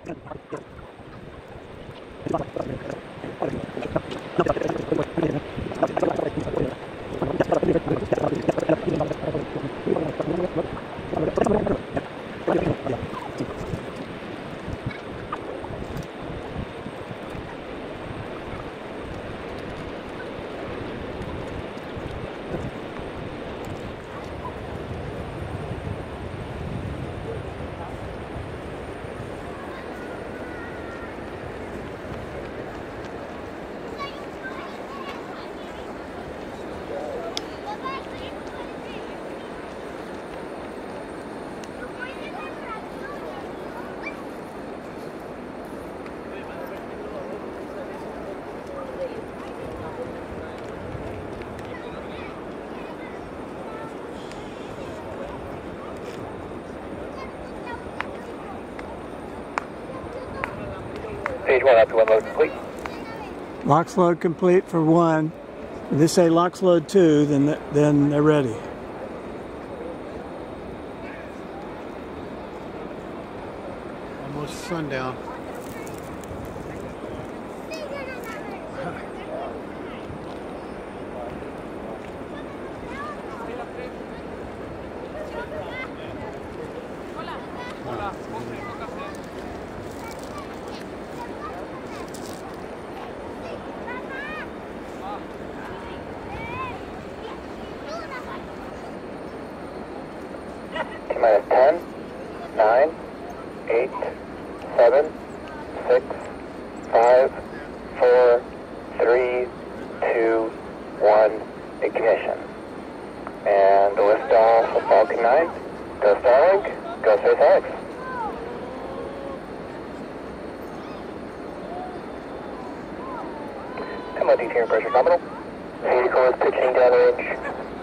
Page 1, after 1 load complete. Locks load complete for 1. If they say locks load 2, then they're ready. Almost sundown. Minus 10, 9, 8, 7, 6, 5, 4, 3, 2, 1, ignition. And the liftoff of Falcon 9. Go Starlink, go SpaceX. MOT team pressure nominal. Vehicle is pitching downrange.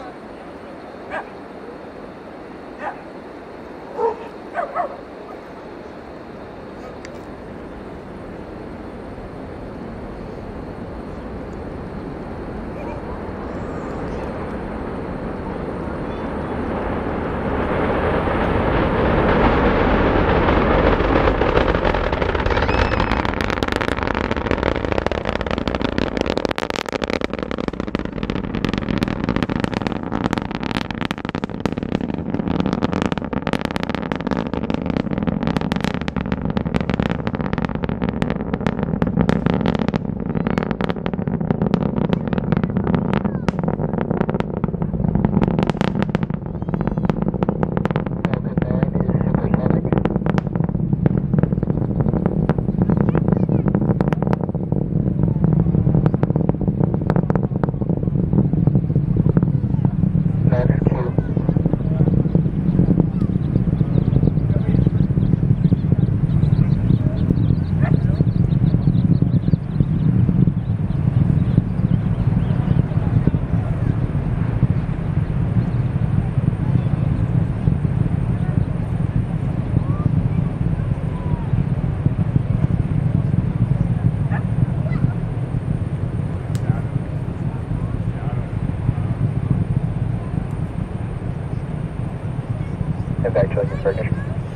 Back to the circuit.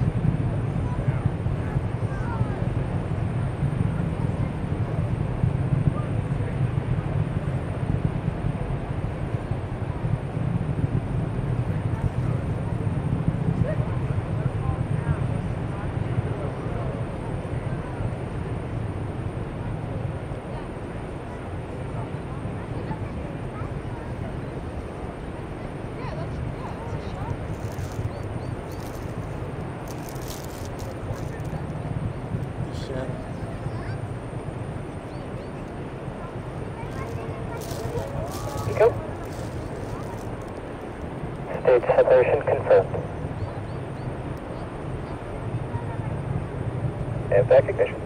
Go. Stage separation confirmed. And back ignition.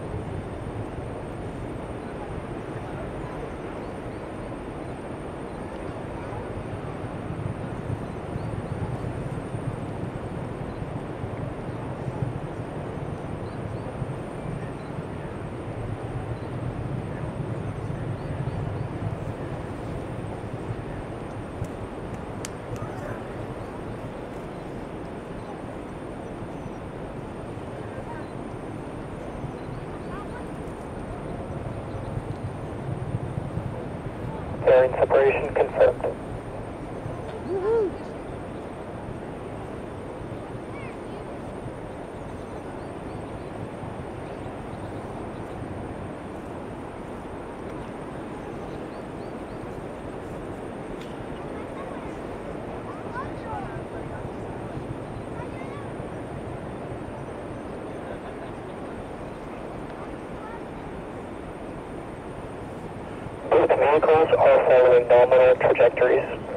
and separation confirmed. Both vehicles are following nominal trajectories.